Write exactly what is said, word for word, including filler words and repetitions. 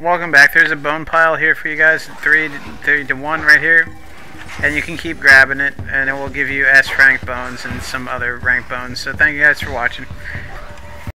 welcome back. There's a bone pile here for you guys, three to, three to one right here, and you can keep grabbing it, and it will give you S rank bones and some other rank bones. So thank you guys for watching.